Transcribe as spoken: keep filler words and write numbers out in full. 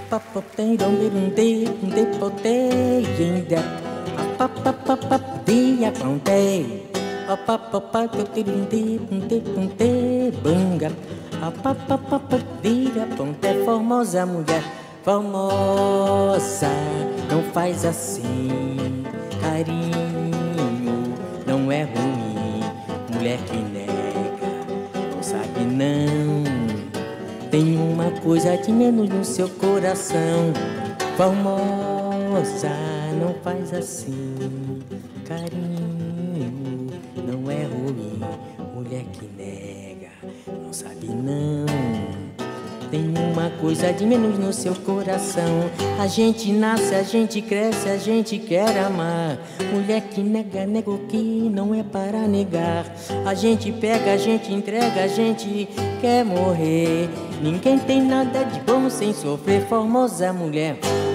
Formosa mulher, formosa, não faz assim, carinho, não é ruim, mulher que nega, não sabe não, tem uma coisa de menos no seu coração, formosa, não faz assim, carinho, não é ruim, mulher que nega, não sabe não. Tem uma coisa de menos no seu coração. A gente nasce, a gente cresce, a gente quer amar. Mulher que nega, nega o que não é para negar. A gente pega, a gente entrega, a gente quer morrer. Ninguém tem nada de bom sem sofrer. Formosa mulher,